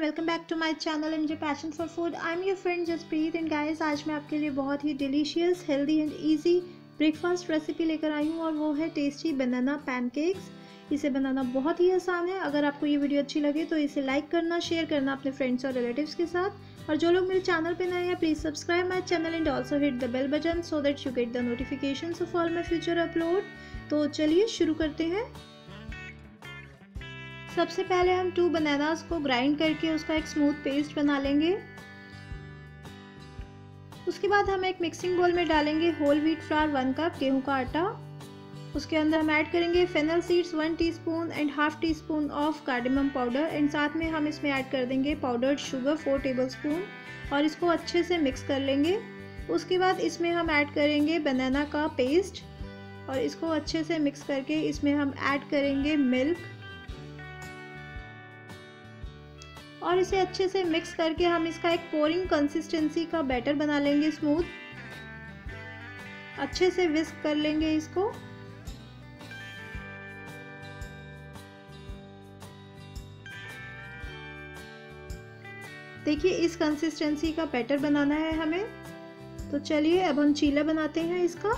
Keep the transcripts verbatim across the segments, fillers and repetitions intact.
Welcome back to my channel and your passion for food. I am your friend Jasprit and guys, आज मैं आपके लिए बहुत ही delicious, healthy and easy breakfast recipe लेकर आई हूँ और वो है टेस्टी बनाना पैनकेक्स। इसे बनाना बहुत ही आसान है। अगर आपको ये वीडियो अच्छी लगे तो इसे लाइक करना, शेयर करना अपने फ्रेंड्स और रिलेटिव्स के साथ। और जो लोग मेरे चैनल पे नए हैं, please subscribe my channel and also hit the bell button so that you get the notifications of all my future upload. तो चलिए शुरू करते हैं। सबसे पहले हम टू बनानास को ग्राइंड करके उसका एक स्मूथ पेस्ट बना लेंगे। उसके बाद हम एक मिक्सिंग बोल में डालेंगे whole wheat flour one cup गेहूं का आटा। उसके अंदर हम ऐड करेंगे fennel seeds one teaspoon and half teaspoon of cardamom powder and साथ में हम इसमें ऐड कर देंगे पाउडर्ड शुगर फोर टेबलस्पून और इसको अच्छे से मिक्स कर लेंगे। उसके बाद इसमें हम ऐड करेंगे बनाना का पेस्ट और इसको अच्छे से मिक्स करके इसमें हम ऐड करेंगे मिल्क और इसे अच्छे से मिक्स करके हम इसका एक पोरिंग कंसिस्टेंसी का बैटर बना लेंगे स्मूथ। अच्छे से विस्क कर लेंगे इसको। देखिए इस कंसिस्टेंसी का बैटर बनाना है हमें। तो चलिए अब हम चीला बनाते हैं इसका।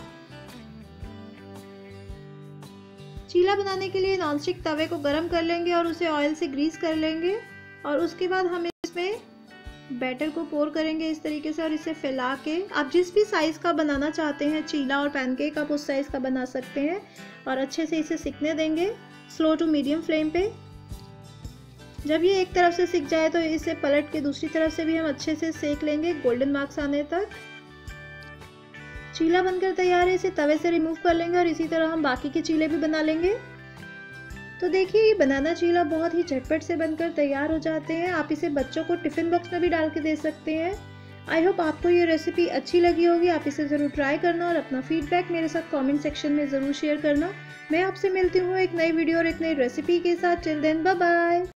चीला बनाने के लिए नॉनस्टिक तवे को गरम कर लेंगे और उसे ऑयल से ग्रीस कर लेंगे और उसके बाद हम इसमें बैटर को पोर करेंगे इस तरीके से और इसे फैला के आप जिस भी साइज़ का बनाना चाहते हैं चीला और पैनकेक आप उस साइज़ का बना सकते हैं और अच्छे से इसे सिकने देंगे स्लो टू मीडियम फ्लेम पे। जब ये एक तरफ से सिक जाए तो इसे पलट के दूसरी तरफ से भी हम अच्छे से सेक लेंगे गोल्डन मार्क्स आने तक। चीला बनकर तैयार है। इसे तवे से रिमूव कर लेंगे और इसी तरह हम बाकी के चीले भी बना लेंगे। तो देखिए ये बनाना चीला बहुत ही झटपट से बनकर तैयार हो जाते हैं। आप इसे बच्चों को टिफ़िन बॉक्स में भी डाल के दे सकते हैं। आई होप आपको ये रेसिपी अच्छी लगी होगी। आप इसे ज़रूर ट्राई करना और अपना फीडबैक मेरे साथ कमेंट सेक्शन में ज़रूर शेयर करना। मैं आपसे मिलती हूँ एक नई वीडियो और एक नई रेसिपी के साथ। Till then bye bye.